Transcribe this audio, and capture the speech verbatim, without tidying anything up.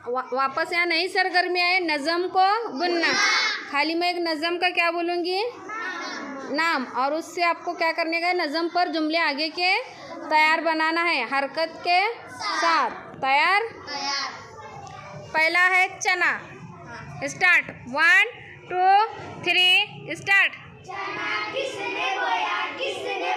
वा, वापस यहाँ नई सरगर्मी आए, नज़म को बुनना। खाली मैं एक नज़म का क्या बोलूँगी, नाम, और उससे आपको क्या करने का है, नज़म पर जुमले आगे के तैयार बनाना है हरकत के साथ। तैयार? पहला है चना। Start. One two three start. चना किसने बोया किसने